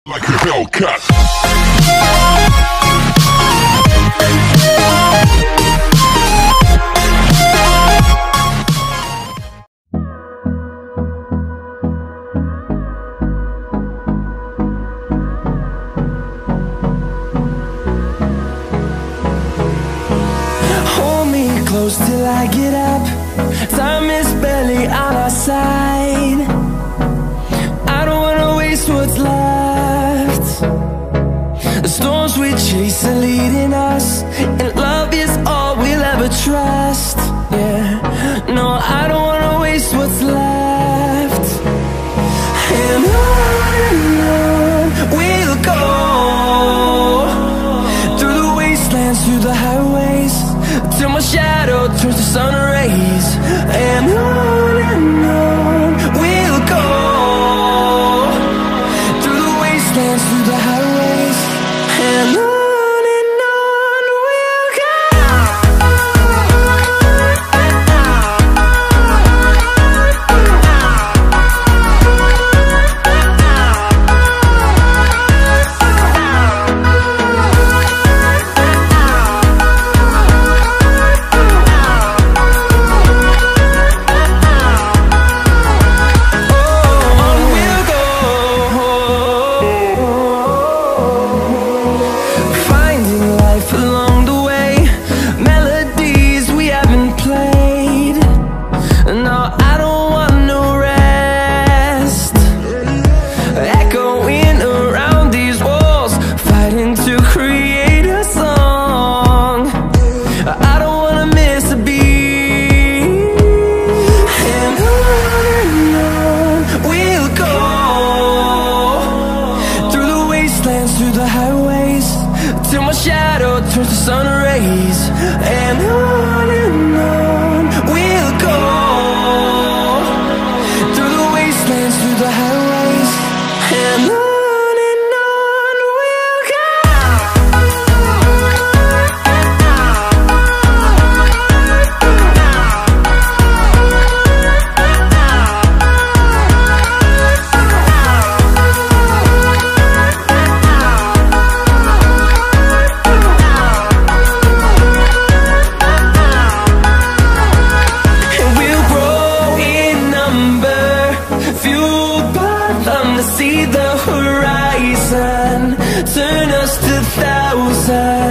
Like a Hellcat. Hold me close till I get up. Time is barely on our side. I don't wanna waste what's left. The storms we chase are leading us, and love is all we'll ever trust. Yeah, no, I don't wanna waste what's left. And on we'll go, through the wastelands, through the highways, till my shadow turns to sun rays. And on we'll go, through the wastelands, through the highways, and on we'll go. Through the highways, till my shadow turns to sun rays. And on we'll go, through the wastelands, through the highways, and on we'll go. See the horizon, turn us to thousands.